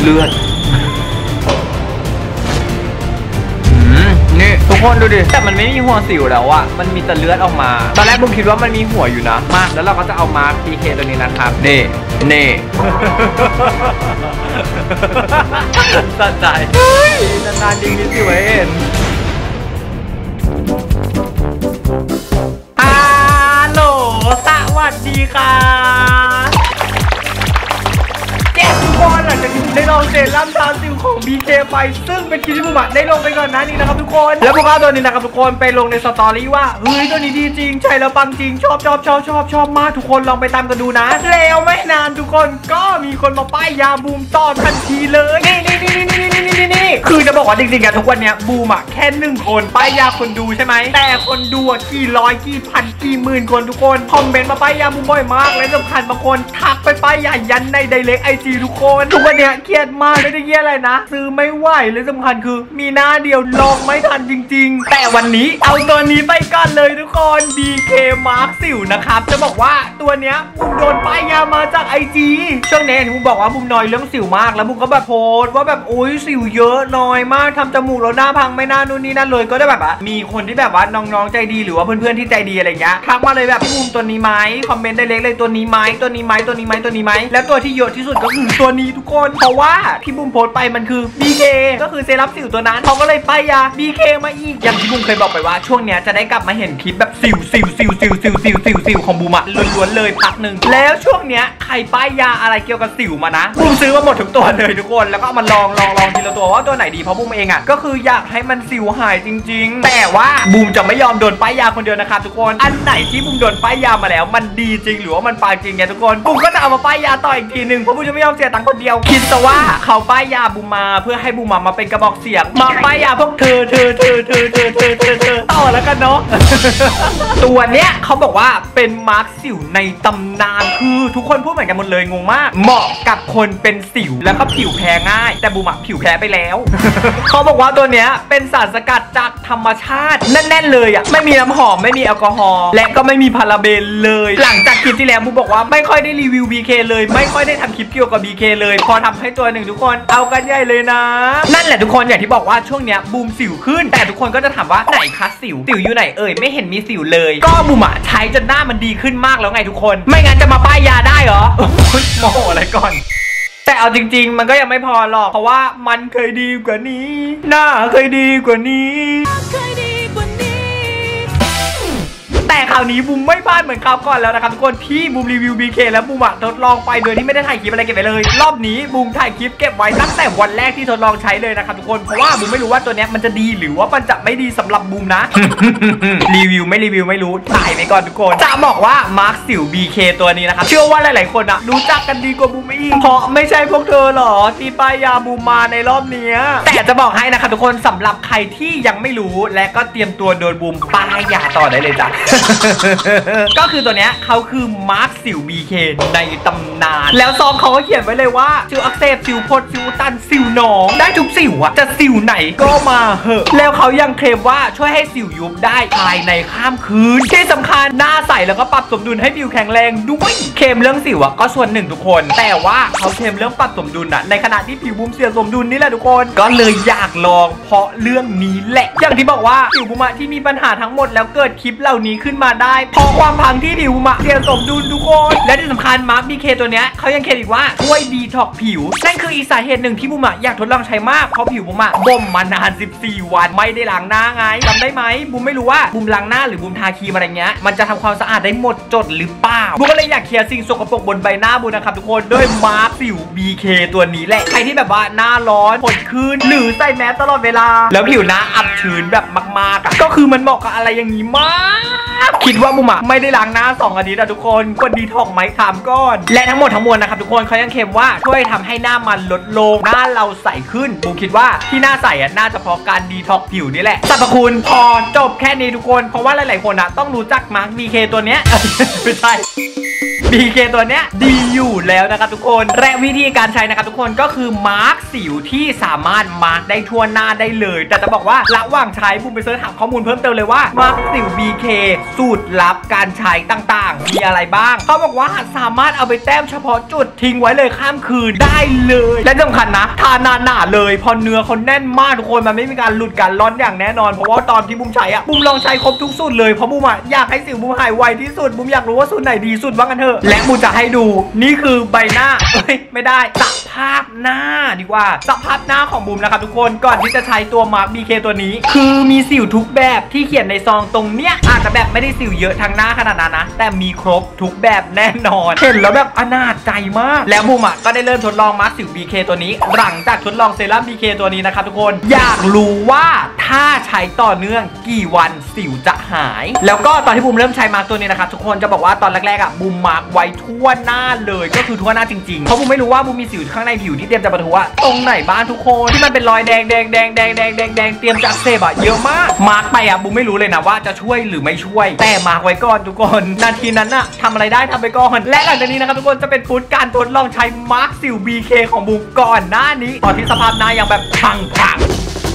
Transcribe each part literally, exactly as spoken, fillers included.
เลือดนี่ทุกคนดูดิแต่มันไม่มีหัวสิวแล้วอะมันมีแต่เลือดออกมาตอนแรกบุ้มคิดว่ามันมีหัวอยู่นะมาแล้วเราก็จะเอามา พี เค ตัวนี้นะครับนี่นี่สะใจนานๆจริงที่สิวเห็นฮัลโหลสวัสดีค่ะทุกคนหลังจากที่ได้ลองเซรั่มทาสิวของ บี เค ไปซึ่งเป็นคลิปที่บุ๋มได้ลงไปก่อนหน้านี้นะครับทุกคนแล้วบุ๋มเอาตัวนี้นะครับทุกคนไปลงในสตอรี่ว่าเฮ้ยตัวนี้ดีจริงใช่แล้วปังจริงชอบชอบชอบชอบชอบมากทุกคนลองไปตามกันดูนะแล้วไม่นานทุกคนก็มีคนมาป้ายยาบูมต่อทันทีเลยนี่นี่นี่นี่นี่นี่นี่นี่คือจะบอกว่าจริงๆอะทุกวันนี้บูมอะแค่หนึ่งคนป้ายยาคนดูใช่ไหมแต่คนดูกี่ร้อยกี่พันกี่หมื่นคนทุกคนคอมเมนต์มาป้ายยาบูมบ่อยมากและสำคัญบางคนทักไปป้ายยายันในไดเรกไอจีทุกคนทุกวันนี้เครียดมากไม่ได้เยี่ยอะไรนะซื้อไม่ไหวและสำคัญคือมีหน้าเดียวลองไม่ทันจริงๆแต่วันนี้เอาตัวนี้ไปกันเลยทุกคน บี เค Mark สิวนะครับจะบอกว่าตัวเนี้ยบุ้มโดนป้ายยามาจากไอจีช่วงนี้บุ้มบอกว่าบุ้มน้อยเรื่องสิวมากแล้วบุ้มก็แบบโพสต์ว่าแบบโอ้ยสิวเยอะน้อยมากทำจมูกแล้วหน้าพังไม่น่านู่นนี่นั่นเลยก็ได้แบบว่ามีคนที่แบบว่าน้องๆใจดีหรือว่าเพื่อนๆที่ใจดีอะไรเงี้ยทักมาเลยแบบพี่บุ้มตัวนี้ไหมคอมเมนต์ได้เล็กเลยตัวนี้ไหมตัวนี้ไหมตัวนี้ไหมตัวนี้ไหมแล้วตัวที่เยอะที่สุดก็คือตัวนี้ทุกคนเพราะว่าที่บุ้มโพสต์ไปมันคือ บี เค ก็คือเซรั่มสิวตัวนั้นเขาก็เลยป้ายยา บี เค มาอีกอย่างที่บุ้มเคยบอกไปว่าช่วงเนี้ยจะได้กลับมาเห็นคลิปแบบสิวสิวสิวสิวสิวสิวสิวสิวของบุ้มอะล้วนๆเลยพักหนึ่งแล้วช่วงเนี้ยใครป้ายยาอะไรเกี่ยวกับสิวมานะบุ้มซื้อมาหมดทุกตัวเลยทุกคนแล้วก็เอามาลองลองลองทีละตัวว่าตัวไหนดีเพราะบุ้มเองอะก็คืออยากให้มันสิวหายจริงๆแต่ว่าบุ้มจะไม่ยอมโดนป้ายยาคนเดียวนะครับทุกคนอันไหนที่บุ้มโดนป้ายยามาแล้วมันดีจริงหรือว่ามันปาจริงไงทุกคนบุ้มก็จะเอามาป้ายยาต่ออีกทีหนึ่งเพราะบุ้มจะไม่ยอมเสียตังค์คนเดียวคิดซะว่าเขาป้ายยาบุ้มมาเพื่อให้บุ้มมาเป็นกระบอกเสียงมาป้ายยาพวกเธอเธอเธอเธอเธอเธอเธอเธอต่อแล้วกันเนาะ ตัวเนี้ยเขาบอกว่าเป็นมาร์คสิวในตำนานคือทุกคนพูดเหมือนกันหมดเลยงงมากเหมาะกับคนเป็นสิวแล้วก็ผิวแพ้ง่ายแต่บุมอะผิวแพ้ไปแล้ว เขาบอกว่าตัวเนี้ยเป็นสารสกัดจากธรรมชาติแน่นๆเลยอ่ะไม่มีน้ำหอมไม่มีแอลกอฮอล์และก็ไม่มีพาราเบนเลยหลังจากคลิปที่แล้วบุมบอกว่าไม่ค่อยได้รีวิว บี เค เลยไม่ค่อยได้ทำคลิปเกี่ยวกับ บี เค เลยพอทำให้ตัวหนึ่งทุกคนเอากันใหญ่เลยนะนั่นแหละทุกคนอย่างที่บอกว่าช่วงเนี้ยบูมสิวขึ้นแต่ทุกคนก็จะถามว่าไหนคะสิวสิวอยู่ไหนเอ่ยไม่เห็นมีสิวเลยก็บูมอะใช้จนหน้ามันดีขึ้นมากแล้วไงทุกคนไม่งั้นจะมาป้ายยาได้เหรอโมโหอะไรก่อนแต่เอาจริงๆมันก็ยังไม่พอหรอกเพราะว่ามันเคยดีกว่านี้หน้าเคยดีกว่านี้แต่คราวนี้บูมไม่พลาดเหมือนคราวก่อนแล้วนะครับทุกคนที่บูมรีวิว บี เค แล้วบูมอะทดลองไปโดยที่ไม่ได้ถ่ายคลิปอะไรเก็บไว้เลยรอบนี้บูมถ่ายคลิปเก็บไว้ตั้งแต่วันแรกที่ทดลองใช้เลยนะครับทุกคนเพราะว่าบูมไม่รู้ว่าตัวเนี้ยมันจะดีหรือว่ามันจะไม่ดีสำหรับบูมนะ รีวิวไม่รีวิวไม่รู้ถ่ายไปก่อนทุกคนจะบอกว่ามาร์คสิว บี เค ตัวนี้นะครับเชื่อว่าหลายๆคนอะรู้จักกันดีกว่าบูมอีกเพราะไม่ใช่พวกเธอหรอที่ป้ายยาบูมมาในรอบนี้แต่จะบอกให้นะครับทุกคนสำหรับใครที่ยังไม่รู้และก็เตรียมตัวโดนบูมป้ายยาต่อได้เลยจ้ะ ก็คือตัวเนี้ยเขาคือมาร์คสิว บี เค ในตำนานแล้วซองเขาก็เขียนไว้เลยว่าสิวอักเสบสิวพดสิวตันสิวหนองได้ทุกสิวอะจะสิวไหนก็มาเหอะแล้วเขายังเคลมว่าช่วยให้สิวยุบได้ภายในข้ามคืนที่สำคัญหน้าใสแล้วก็ปรับสมดุลให้ผิวแข็งแรงด้วยเคลมเรื่องสิวอะก็ส่วนหนึ่งทุกคนแต่ว่าเขาเคลมเรื่องปรับสมดุลอะในขณะที่ผิวบูมเสียสมดุลนี่แหละทุกคนก็เลยอยากลองเพราะเรื่องนี้แหละอย่างที่บอกว่าผิวบูมที่มีปัญหาทั้งหมดแล้วเกิดคลิปเหล่านี้ขึ้นมาได้เพราะความพังที่ผิวมาเสียสมดุลทุกคนและที่สำคัญมาร์ค บี เค ตัวเนี้ยเขายังเคลมอีกว่าช่วยดีท็อกผิวนั่นคืออีกสาเหตุหนึ่งที่บูมอยากทดลองใช้มากเพราะผิวบูมบ่มมานานสิบสี่วันไม่ได้ล้างหน้าไงจำได้ไหมบูมไม่รู้ว่าบูมล้างหน้าหรือบูมทาครีมอะไรเงี้ยมันจะทำความสะอาดได้หมดจดหรือเปล่าบูมก็เลยอยากเคลียร์สิ่งสกปรกบนใบหน้าบูมนะครับทุกคนด้วยมาร์คสิว บี เค ตัวนี้แหละใครที่แบบว่าหน้าร้อนผดขึ้นหรือใส่แมสตลอดเวลาแล้วผิวหน้าอับชื้นแบบมากๆก็คือมันเหมาะกับอะไรอย่างนี้มากคิดว่าบูมไม่ได้ล้างหน้าสองอาทิตย์นะทุกคนคนดีท็อกไหมถามก่อนและทั้งหมดทั้งมวลนะครับทุกคนเขายังเคลมว่าช่วยทำให้หน้ามันลดลงหน้าเราใสขึ้นบูมคิดว่าที่หน้าใสอ่ะน่าจะเพราะการดีท็อกผิวนี่แหละสรรพคุณพอจบแค่นี้ทุกคนเพราะว่าหลายๆคนอ่ะต้องรู้จักมาร์ค บี เค ตัวเนี้ย ไม่ใช่บี เค ตัวเนี้ยดีอยู่แล้วนะครับทุกคนและวิธีการใช้นะครับทุกคนก็คือมาร์กสิวที่สามารถมาร์กได้ทั่วหน้าได้เลยแต่จะบอกว่าระหว่างใช้บูมไปเสิร์ชหาข้อมูลเพิ่มเติมเลยว่ามาร์กสิว บี เค สูตรลับการใช้ต่างๆมีอะไรบ้างเขาบอกว่าสามารถเอาไปแต้มเฉพาะจุดทิ้งไว้เลยข้ามคืนได้เลยและสำคัญนะทาหนาๆเลยพอเนื้อเขาแน่นมากทุกคนมันไม่มีการหลุดการร้อนอย่างแน่นอนเพราะว่าตอนที่บูมใช้อะบูมลองใช้ครบทุกสูตรเลยเพราะบูมอะอยากให้สิวบูมหายไวที่สุดบูมอยากรู้ว่าสูตรไหนดีสุดว่ากันเถอะและบูมจะให้ดูนี่คือใบหน้าเอ้ยไม่ได้สภาพหน้าดีกว่าสภาพหน้าของบูมนะครับทุกคนก่อนที่จะใช้ตัวมาร์ค บี เค ตัวนี้คือมีสิวทุกแบบที่เขียนในซองตรงเนี้ยอาจจะแบบไม่ได้สิวเยอะทางหน้าขนาดนั้นนะแต่มีครบทุกแบบแน่นอนเห็นแล้วแบบอนาถใจมากแล้วบูมอ่ะก็ได้เริ่มทดลองมาร์คสิว บี เค ตัวนี้หลังจากทดลองเซรั่ม บี เค ตัวนี้นะครับทุกคนอยากรู้ว่าถ้าใช้ต่อเนื่องกี่วันสิวจะหายแล้วก็ตอนที่บูมเริ่มใช้มาร์คตัวนี้นะครับทุกคนจะบอกว่าตอนแรกๆอ่ะบูมมาร์คไว้ทั่วหน้าเลยก็คือทั่วหน้าจริงๆเพราะบูมไม่รู้ว่าบูมมีสิวข้างในผิวที่เตรียมจะปะทุอะตรงไหนบ้างทุกคนที่มันเป็นรอยแดงแดงแดงแดงแดงแดงแดงเตรียมจะอักเสบอะเยอะมากมาร์คไปอะบูมไม่รู้เลยนะว่าจะช่วยหรือไม่ช่วยแต่มาร์คไว้ก่อนทุกคนนาทีนั้นอะทำอะไรได้ทำไปก่อนและหลังจากนี้นะครับทุกคนจะเป็นฟุตการทดลองใช้มาร์คสิว บี เค ของบูมก่อนหน้านี้ตอนที่สภาพหน้ายังแบบพังพัง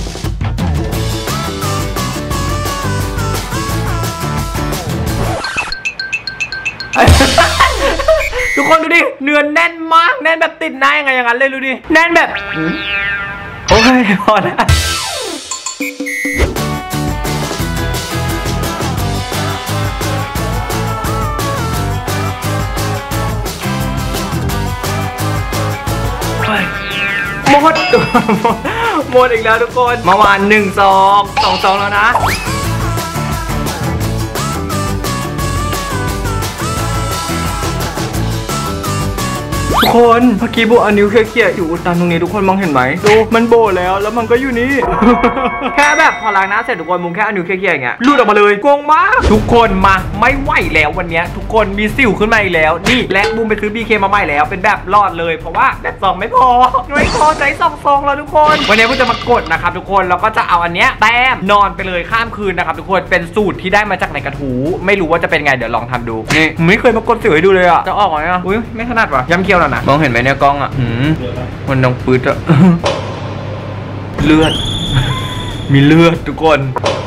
ทุกคนดูดิเนื้อแน่นมากแน่นแบบติดหน้ายังไงอย่างนั้นเลยดูดิแน่นแบบโอเคพอแล้วหมดหมดอีกแล้วทุกคนเมื่อวานหนึ่งซองสองซองแล้วนะทุกคนเมื่อกี้บูเอานิ้วเขี่ยๆอยู่อุดตันตรงนี้ทุกคนมองเห็นไหมดูมันโบแล้วแล้วมันก็อยู่นี่ แค่แบบพอล้างหน้าเสร็จทุกคนบูแค่เอานิ้วเขี่ยๆอย่างเงี้ยรูดออกมาเลยโกงมากทุกคนมาไม่ไหวแล้ววันนี้ทุกคนมีสิวขึ้นมาอีกแล้วนี่และบูมไปซื้อ บี เค มาใหม่แล้วเป็นแบบรอดเลยเพราะว่าแบบซองไม่พอไม่พอใจสองซองแล้วทุกคนวันนี้บูจะมากดนะครับทุกคนแล้วก็จะเอาอันเนี้ยแต้มนอนไปเลยข้ามคืนนะครับทุกคนเป็นสูตรที่ได้มาจากในกระถูไม่รู้ว่าจะเป็นไงเดี๋ยวลองทำดูนี่ไม่เคยมากดสิวให้ดูเลยอ่ะจะออกไหมอ่ะอุ้ยไม่ถนัดว่ะย้ำเคี้ยวแล้วนะมองเห็นไหมเนี่ยกล้องอ่ะหืมมันน้องปืดอะเลือดมีเลือดทุกคน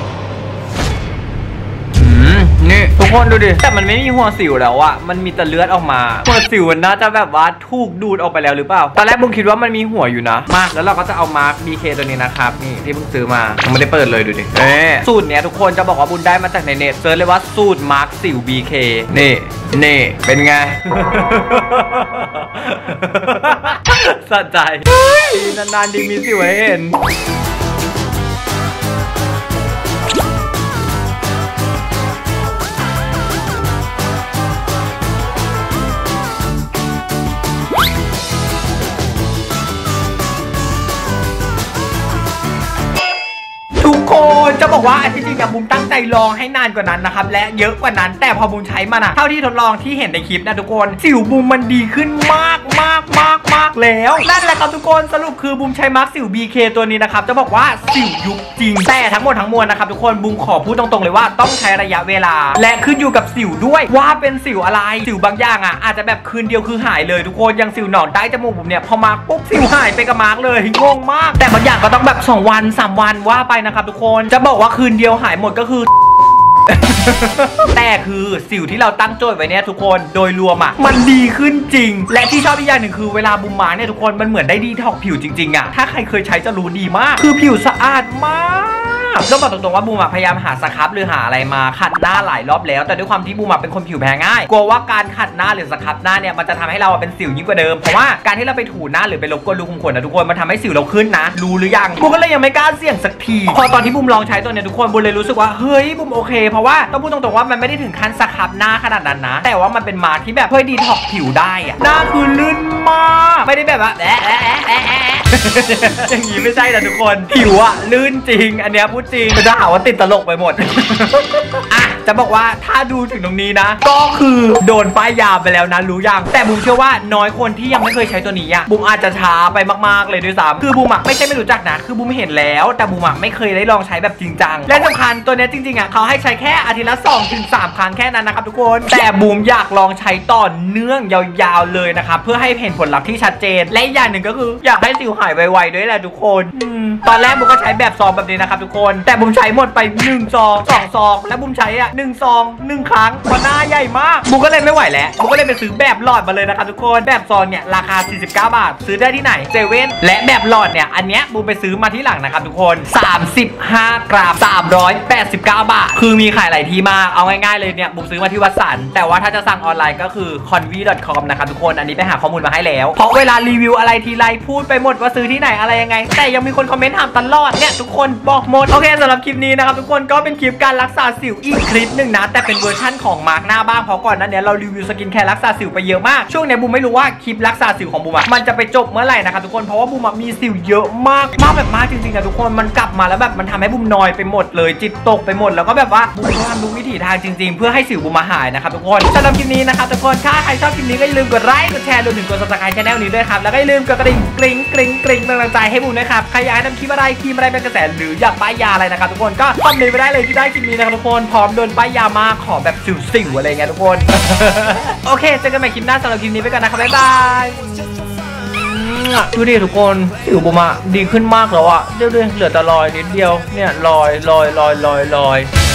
นี่ทุกคนดูดิแต่มันไม่มีหัวสิวแล้วอะมันมีแต่เลือดออกมาหัวสิวมันน่าจะแบบว่าถูกดูดออกไปแล้วหรือเปล่าตอนแรกบุ้งคิดว่ามันมีหัวอยู่นะมาแล้วเราก็จะเอามาร์ค บี เค ตัวนี้นะครับนี่ที่เพิ่งซื้อมายังไม่ได้เปิดเลยดูดิเอ๊ะสูตรเนี้ยทุกคนจะบอกว่าบุญได้มาจากในเน็ตเซิร์ชเลยว่าสูตรมาร์คสิว บี เค นี่นี่เป็นไง สะใจนานๆดีมีสิวให้เห็นทุกคนจะบอกว่าที่จริงอะบูมตั้งใจลองให้นานกว่านั้นนะครับและเยอะกว่านั้นแต่พอบูมใช้มันอะเท่าที่ทดลองที่เห็นในคลิปนะทุกคนสิวบูมมันดีขึ้นมากมากมากมากแล้วนั่นแหละครับทุกคนสรุปคือบูมใช้มาร์คสิว บี เค ตัวนี้นะครับจะบอกว่าสิวยุบจริงแต่ทั้งหมดทั้งมวลนะครับทุกคนบูมขอพูดตรงๆเลยว่าต้องใช้ระยะเวลาและขึ้นอยู่กับสิวด้วยว่าเป็นสิวอะไรสิวบางอย่างอะอาจจะแบบคืนเดียวคือหายเลยทุกคนอย่างสิวหนอนใต้จมูกผมเนี่ยพอมาร์คปุ๊บสิวหายไปกับมาร์คเลยงงมากแต่บางอย่างก็ต้องแบบสองวันสามวันว่าไปนะครับทุกคนจะบอกว่าคืนเดียวหายหมดก็คือ แต่คือสิวที่เราตั้งโจทย์ไว้เนี่ยทุกคนโดยรวมอ่ะมันดีขึ้นจริงและที่ชอบอีกอย่างหนึ่งคือเวลาบูมมาเนี่ยทุกคนมันเหมือนได้ดีท็อกผิวจริงๆอ่ะถ้าใครเคยใช้จะรู้ดีมากคือผิวสะอาดมากก็บอกตรงๆว่าบูมพยายามหาสครับหรือหาอะไรมาขัดหน้าหลายรอบแล้วแต่ด้วยความที่บูมเป็นคนผิวแพ้ง่ายกลัวว่าการขัดหน้าหรือสครับหน้าเนี่ยมันจะทำให้เราเป็นสิวยิ่งกว่าเดิมเพราะว่าการที่เราไปถูหน้าหรือไปลบก้นรูขุมขนนะทุกคนมันทำให้สิวเราขึ้นนะรู้หรือยังบูมก็เลยยังไม่กล้าเสี่ยงสักทีพอตอนที่บูมลองใช้ตัวเนี้ยทุกคนบูมเลยรู้สึกว่าเฮ้ยบูมโอเคเพราะว่าต้องพูดตรงๆว่ามันไม่ได้ถึงขั้นสครับหน้าขนาดนั้นนะแต่ว่ามันเป็นมาร์คที่แบบช่วยดีท็อกผิวได้อะหน้าคือลื่นมากไม่ได้แบบว่าแอะแอะแอะแอะอย่างนี้ไม่ใช่นะทุกคนผิวอะลื่นจริงอันเนี้ยพูดจริงจะหาว่าติดตลกไปหมดอ่ะจะบอกว่าถ้าดูถึงตรงนี้นะก็คือโดนป้ายยาไปแล้วนะรู้ยังแต่บูมเชื่อว่าน้อยคนที่ยังไม่เคยใช้ตัวนี้อะบูมอาจจะช้าไปมากๆเลยด้วยซ้ำคือบูมอะไม่ใช่ไม่รู้จักนะคือบูมเห็นแล้วแต่บูมอะไม่เคยได้ลองใช้แบบจริงจังและสำคัญตัวนี้จริงๆอะเขาให้ใช้แค่อาทิตย์ละสองถึงสามครั้งแค่นั้นนะครับทุกคนแต่บูมอยากลองใช้ต่อเนื่องยาวๆเลยนะครับเพื่อให้เห็นผลลัพธ์ที่ชัดเจนและอีกอย่างหนึ่งก็คืออยากให้สิวหายไวๆด้วยแหละทุกคนตอนแรกบูมก็ใช้แบบซองแบบนี้นะครับทุกคนแต่บูมใช้หมดไปหนึ่งซองสองซองและบูมใช้อ่ะหนึ่งซองหนึ่งครั้งมันหน้าใหญ่มากบูมก็เลยไม่ไหวแล้วบูมก็เลยไปซื้อแบบหลอดมาเลยนะครับทุกคนแบบซองเนี่ยราคาสี่สิบเก้าบาทซื้อได้ที่ไหนเซเว่นและแบบหลอดเนี่ยอันเนี้ยบูมไปซื้อมาที่หลังนะครับทุกคนสามสิบห้ากรัมสามร้อยแปดสิบเก้าบาทคือมีขายหลายที่มากเอาง่ายๆเลยเนี่ยบูมซื้อมาที่วัดสันแต่ว่าถ้าจะสั่งออนไลน์ก็คือ คอนวี ดอท คอม นะครับทุกคนอันนี้ไปหาข้อมูลมาให้แล้วเพราะเวลารีวิวอะไรทีไรพูดไปหมดว่าซื้อที่ไหนอะไรยังไงแต่ยังมีคนคอมเมนต์ถามตลอดเนี่ยทุกคนบอกหมดโอเคสำหรับคลิปนี้นะครับทุกคนก็เป็นคลิปการรักษาสิวอีกคลิปหนึ่งนะแต่เป็นเวอร์ชั่นของมาร์กหน้าบ้างเพราะก่อนนั้นเนี่ยเรารีวิวสกินแคร์รักษาสิวไปเยอะมากช่วงนี้บูมไม่รู้ว่าคลิปรักษาสิวของบูมมันจะไปจบเมื่อไหร่นะครับทุกคนเพราะว่าบูมมีสิวเยอะมากมากแบบมากจริงๆนะทุกคนมันกลับมาแล้วแบบมันทำให้บูมนอยไปหมดเลยจิตตกไปหมดแล้วก็แบบว่าบูมทำทุกวิถีทางจริงๆเพื่อให้สิวบูมหายนะครับทุกคนสำหรับคลิปนี้นะครับทุกคนถ้าใครชอบคลิปนี้ก็อย่าลืมกดไลค์กดแชร์รวมถึงกด ซับสไครบ์ ช่องนี้ด้วยครับแล้วก็อย่าลืมกดกระดิ่งกริ๊งกริ๊งกริ๊งเป็นกำลังใจให้บูมด้วยครับใครอยากให้ทำคลิปอะไรคลิปอะไรเป็นกระแสหรืออยากป้ายยาอะไรนะครับทุกคนก็คอมเมนต์ไปได้เลยที่ได้คลิปนี้นะครับทุกคนพร้อมโดนป้ายยามาขอแบบสิวๆอะไรเงี้ยทุกคน โอเคเจอกันใหม่คลิปหน้าสำหรับคลิปนี้ไปก่อนนะครับบ๊ายบายดูดิทุกคนสิวบูมอะดีขึ้นมากแล้วอะเดี๋ยวๆเหลือแต่รอยนิดเดียวเนี่ยรอยรอยรอยรอยรอย